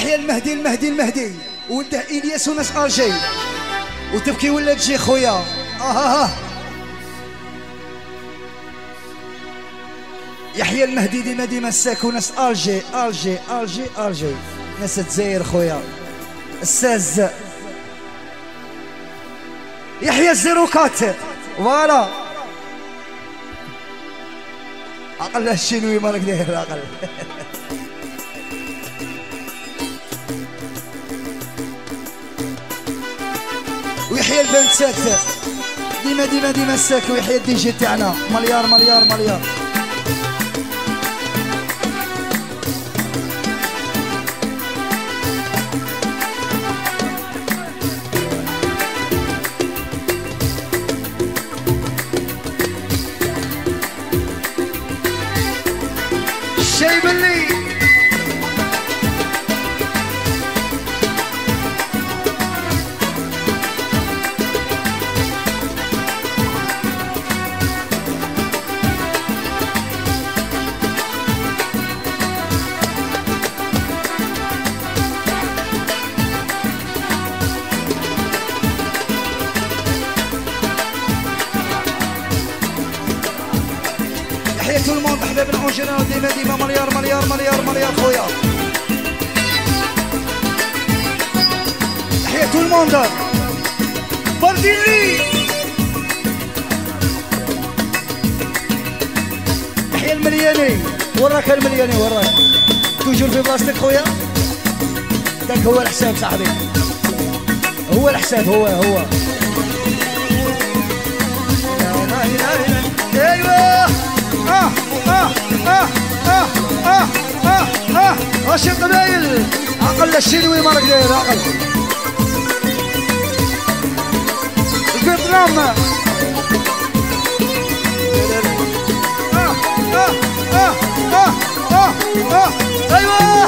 يحيى المهدي المهدي المهدي ولده إلياس وناس ألجي وتبكي ولا تجي خويا. يحيى المهدي ديما ديما الساك وناس ألجي ألجي ألجي ألجي ناس الجزائر خويا. الساز يحيى الزيروكات فوالا. عقل الشينوي مالك داير عقل. ويحيى البنتات ديما ديما ديما الساك ويحيى الدي جي تاعنا مليار مليار مليار. الشايب اللي tout le monde حبايبنا اون جينيرال ديما ديما مليار مليار مليار مليار خويا. تحية tout le monde برديلي. تحية الملياني وراك الملياني وراك توجور في بلاصتك خويا. داك هو الحساب صاحبي هو الحساب هو ايوه. واش القبايل عقل الشنوي مالك داير عقل الفيتنام. ايوه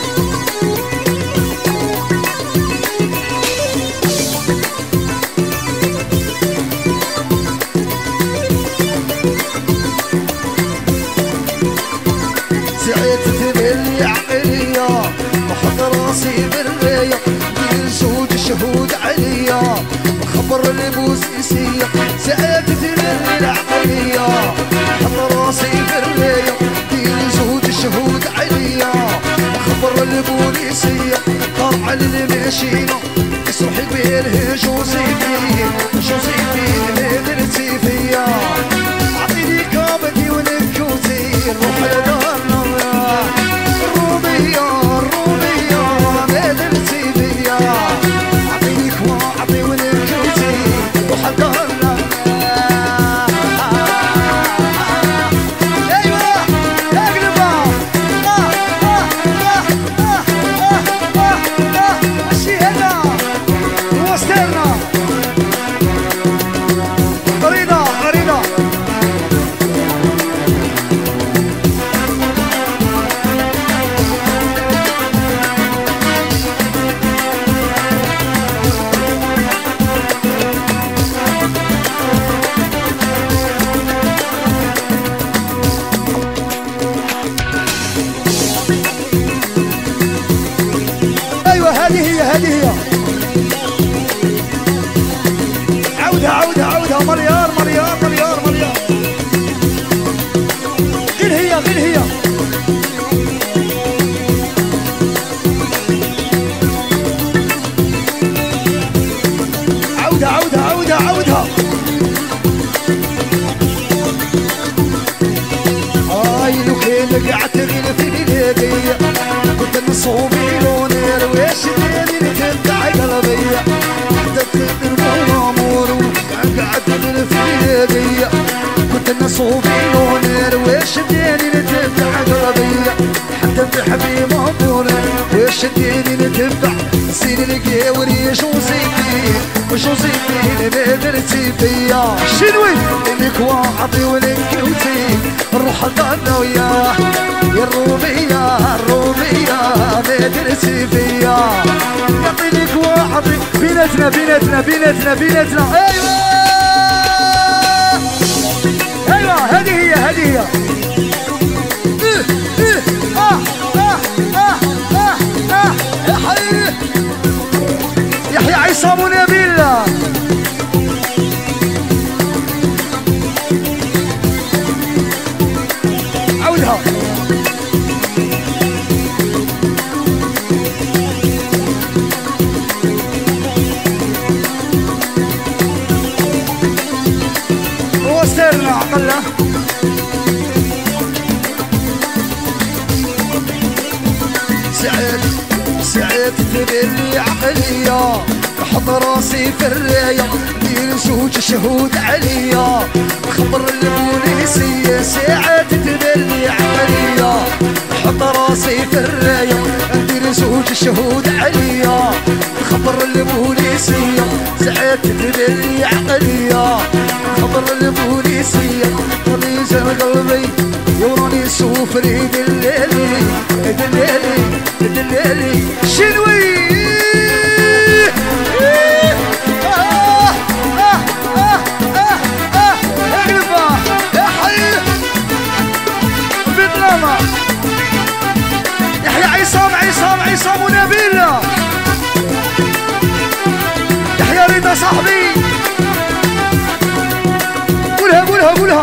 راسي بالريا دير زوج شهود عليا خبر البوسيسية سألت العقلية حط راسي بالريا دير زوج شهود عليا خبر البوليسية طلع الماشينة يصرح بيه جوزيفين ما درتي فيا عطيني كابتي ونكوتي روح لدارنا الرومية هذه عودها مليار مليار مليار مليار. غير هي عودها لو كان قعدت غير في بلادي كنت نصوبي لونير واش ديري تبدع قلبي حتى المامور قعدت غير في بلادي كنت نصوبي لونير واش ديري تبدع قلبي حتى بحبي مامور واش ديري تبدع سير القاوري جوزيفين ما درتي فيا شنوي انك واعطي ولك كوتي نروح لدارنا وياه يا الرومية ما درتي فيا يعطينيك واعطي بيناتنا ايوه هذه هي سعيت تبلي عقلية نحط راسي في الراية ندير زوج شهود عليا نخبر البوليسية ساعات تبلي عقلية نحط راسي في الراية ندير زوج شهود عليا نخبر البوليسية ساعات تبلي عقلية نخبر البوليسية طريق قلبي يوراني سوفري دلالي دلالي دلالي شنوي اقلبها يا حي بيتلاما يحيى عصام ونبيل يحيى رضا صاحبي قولها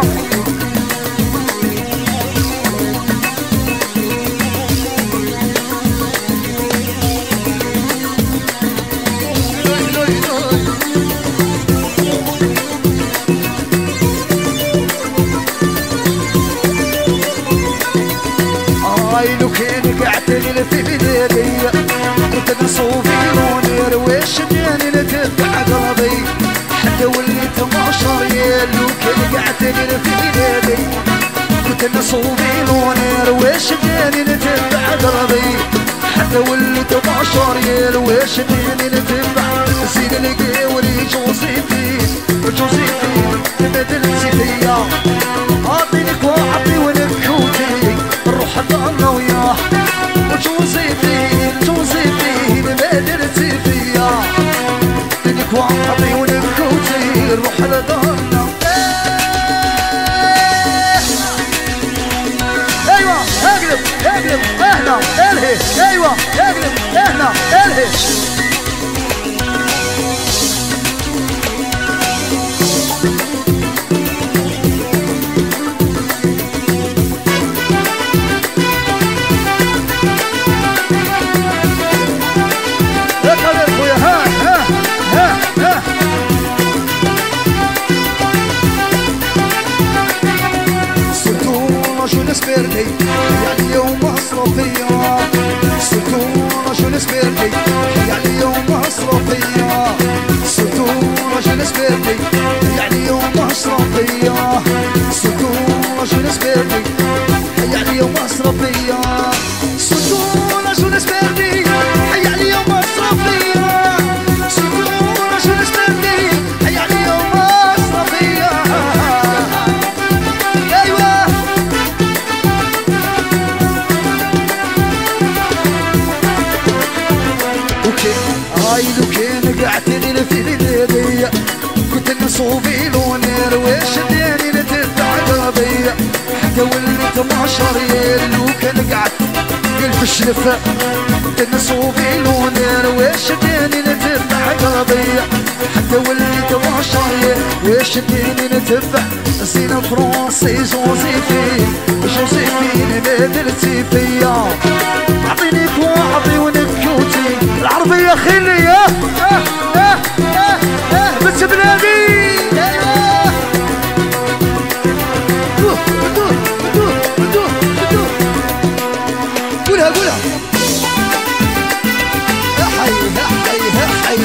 لو كان قعدتني في بلادي كنت نصوفي ونير واش داني نتبع قلبي حتى وليت 12 ريال لو كان قعدتني في بلادي كنت نصوفي ونير واش داني نتبع قلبي حتى وليت 12 ريال واش داني نتبع زين القاوري جوزيفين بدلتي فيا عاطينك وعطي ونكوتي نروح ضلنا وياه وجوزيفين ما درتي فيا عاطينك وعطي ونكوتي نروح لضلنا ايوه اقلب اهنا الهي ايوه اقلب اهنا الهي سبيرتي يعني يوم مصرفية ستون رجل سبيرتي يعني يوم مصرفية ستون رجل سبيرتي يعني يوم مصرفية ستون رجل سبيرتي يعني يوم مصرفية ستون رجل سبيرتي يعني يوم مصرفية ستون رجل سبيرتي يعني يوم مصرفية لو كان قعدتني في بلادي كنت نصوفي ونير واش داني نتبع قلبي حتى وليت 12 ريال لو كان قعدت قلب الشلفة كنت نصوفي ونير واش داني نتبع قلبي حتى وليت 12 ريال واش داني نتبع زين فرونسي جوزيفين ما درتي فيا عطينيك وعطي ونكوتي العربية خلية بس بلادي قولها يا حي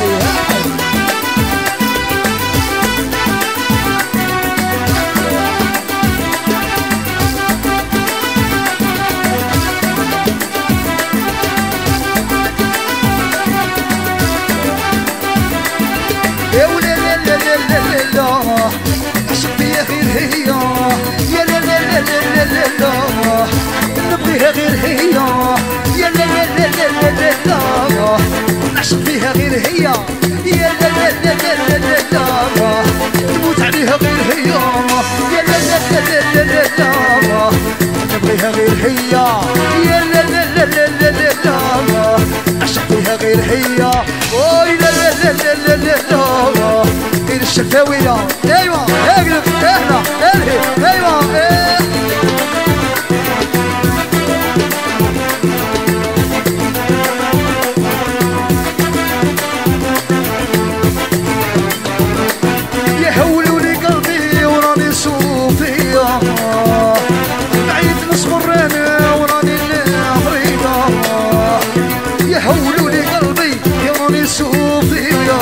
نبغيها غير هي يا لا لا لا لا لا لا نعشق فيها غير هي يا لا لا لا لا لا لا نموت عليها غير هي يا لا لا لا لا لا لا نبغيها غير هي يا لا لا لا لا لا لا نعشق فيها غير هي وي لا لا لا لا لا لا غير الشفاوية ايوا اقلب اهنا الهي ايوا يحولوا لي قلبي يروني صوفيا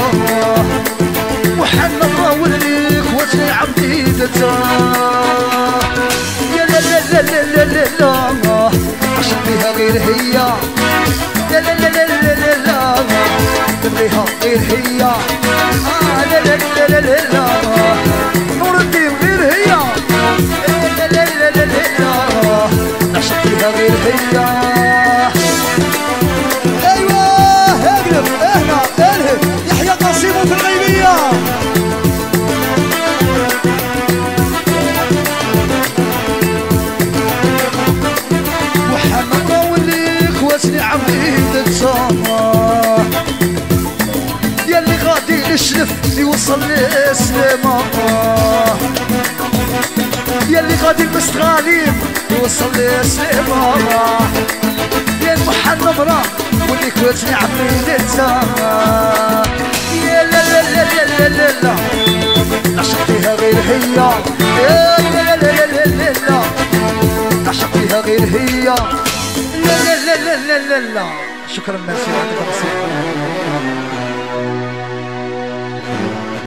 وحنا راولي خواتي عبدي دتا يا لا لا لا لا لا لا عشان بيها غير هي لا لا لا لا لا لا بيها غير هي لا لا لا لا لا لا نور الدين غير هي لا لا لا لا لا عشان بيها غير هي ايوه اقلب هنا الهب يحيى قاسم في الغيبيه وحنا راولي خواتني عبيد التصامح ياللي غادي نشلف يوصل لسليمة ياللي غادي المستغالين يوصل لسليمة يا محل نمرة واللي كواتني عبيد التصامح يا لا لا لا لا لا لا عشق فيها غير هي يا لا لا لا لا لا لا عشق فيها غير هي لا لا لا لا لا لا شكرا ميرسي.